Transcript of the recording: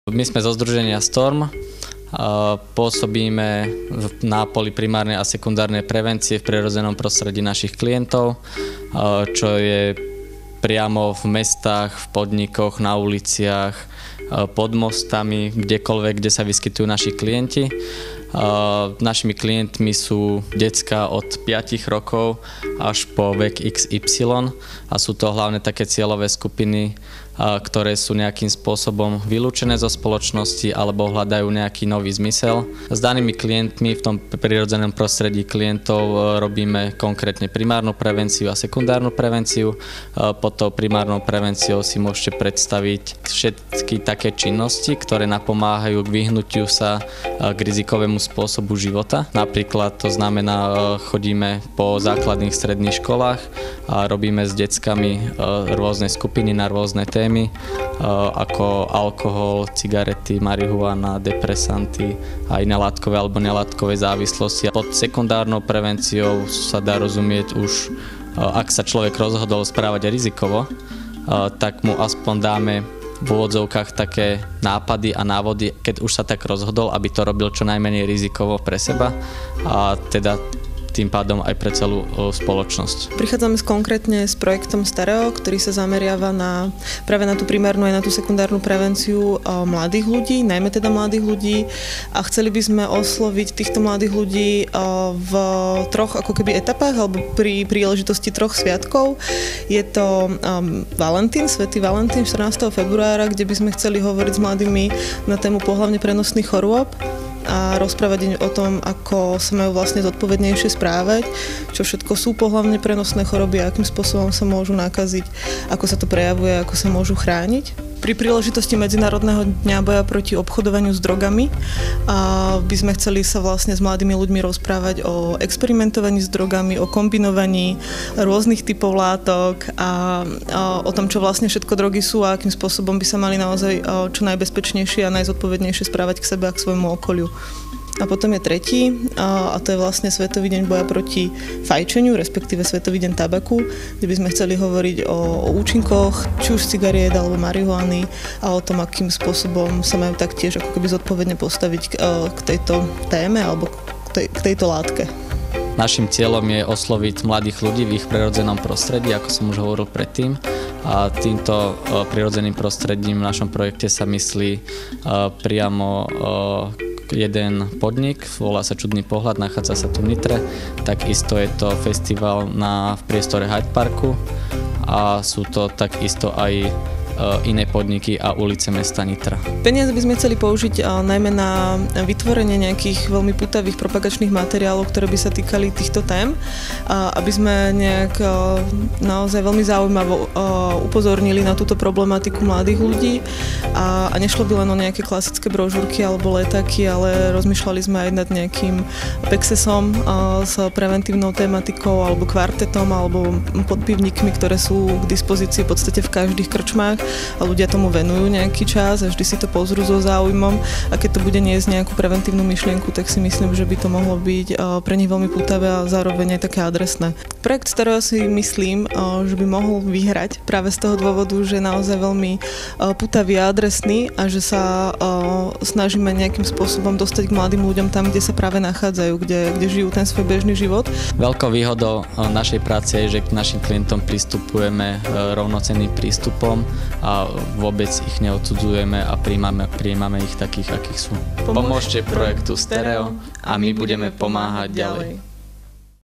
My sme zo združenia Storm, pôsobíme na poli primárnej a sekundárnej prevencie v prirodzenom prostredí našich klientov, čo je priamo v mestách, v podnikoch, na uliciach, pod mostami, kdekoľvek, kde sa vyskytujú naši klienti. Našimi klientmi sú decká od 5 rokov až po vek XY a sú to hlavne také cieľové skupiny, ktoré sú nejakým spôsobom vylúčené zo spoločnosti alebo hľadajú nejaký nový zmysel. S danými klientmi v tom prirodzenom prostredí klientov robíme konkrétne primárnu prevenciu a sekundárnu prevenciu. Pod tou primárnou prevenciou si môžete predstaviť všetky také činnosti, ktoré napomáhajú k vyhnutiu sa k rizikovému spôsobu života. Napríklad to znamená, chodíme po základných stredných školách a robíme s deckami rôzne skupiny na rôzne témy, ako alkohol, cigarety, marihuana, depresanty a iné látkové alebo nelátkové závislosti. Pod sekundárnou prevenciou sa dá rozumieť už, ak sa človek rozhodol správať rizikovo, tak mu aspoň dáme v úvodzovkách také nápady a návody, keď už sa tak rozhodol, aby to robil čo najmenej rizikovo pre seba a teda tým pádom aj pre celú spoločnosť. Prichádzame konkrétne s projektom Stereo, ktorý sa zameriava práve na tú primárnu aj na tú sekundárnu prevenciu mladých ľudí, najmä teda mladých ľudí, a chceli by sme osloviť týchto mladých ľudí v troch ako keby etapách alebo pri príležitosti troch sviatkov. Je to Valentín, Svätý Valentín 14. februára, kde by sme chceli hovoriť s mladými na tému pohlavne prenosných chorôb a rozprávať o tom, ako sa majú vlastne zodpovednejšie správať, čo všetko sú pohlavne prenosné choroby a akým spôsobom sa môžu nakaziť, ako sa to prejavuje, ako sa môžu chrániť. Pri príležitosti Medzinárodného dňa boja proti obchodovaniu s drogami by sme chceli sa vlastne s mladými ľuďmi rozprávať o experimentovaní s drogami, o kombinovaní rôznych typov látok a o tom, čo vlastne všetko drogy sú a akým spôsobom by sa mali naozaj čo najbezpečnejšie a najzodpovednejšie správať k sebe a k svojmu okoliu. A potom je tretí, a to je vlastne Svetový deň boja proti fajčeniu, respektíve Svetový deň tabaku, kde by sme chceli hovoriť o účinkoch, či už cigariet alebo marihuany a o tom, akým spôsobom sa majú taktiež ako keby zodpovedne postaviť k tejto téme alebo k tejto látke. Naším cieľom je osloviť mladých ľudí v ich prirodzenom prostredí, ako som už hovoril predtým. A týmto prirodzeným prostredím v našom projekte sa myslí priamo jeden podnik, volá sa Čudný pohľad, nachádza sa tu v Nitre. Takisto je to festival v priestore Hyde Parku a sú to takisto aj iné podniky a ulice mesta Nitra. Peniaze by sme chceli použiť najmä na vytvorenie nejakých veľmi pútavých propagačných materiálov, ktoré by sa týkali týchto tém, aby sme nejak naozaj veľmi zaujímavo upozornili na túto problematiku mladých ľudí a nešlo by len o nejaké klasické brožúrky alebo letáky, ale rozmýšľali sme aj nad nejakým pexesom s preventívnou tematikou alebo kvartetom alebo podpivníkmi, ktoré sú k dispozícii v podstate v každých krčmách a ľudia tomu venujú nejaký čas a vždy si to pozrú so záujmom a keď to bude niesť nejakú preventívnu myšlienku, tak si myslím, že by to mohlo byť pre nich veľmi pútavé a zároveň aj také adresné. Projekt Stereo si myslím, že by mohol vyhrať práve z toho dôvodu, že je naozaj veľmi pútavý a adresný a že sa snažíme nejakým spôsobom dostať k mladým ľuďom tam, kde sa práve nachádzajú, kde žijú ten svoj bežný život. Veľkou výhodou našej práce je, že k našim klientom pristupujeme rovnocenným prístupom a vôbec ich neodsudzujeme a prijímame ich takých, akých sú. Pomôžte projektu Stereo a my budeme pomáhať ďalej.